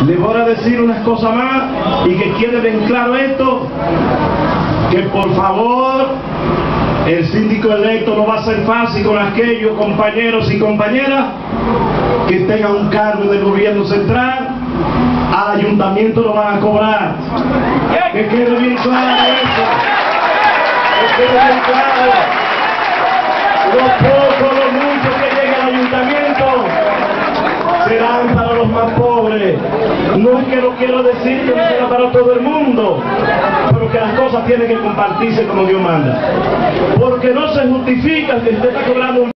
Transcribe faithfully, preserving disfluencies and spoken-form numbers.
Les voy a decir unas cosas más y que quede bien claro esto, que por favor el síndico electo no va a ser fácil con aquellos compañeros y compañeras que tengan un cargo del gobierno central. Al ayuntamiento lo van a cobrar. Que quede bien claro eso. Que quede bien claro. Lo poco, lo mucho que llegue al ayuntamiento serán para los más pobres. No es que lo quiero decir que no será para todo el mundo, pero que las cosas tienen que compartirse como Dios manda. Porque no se justifica que usted está cobrando un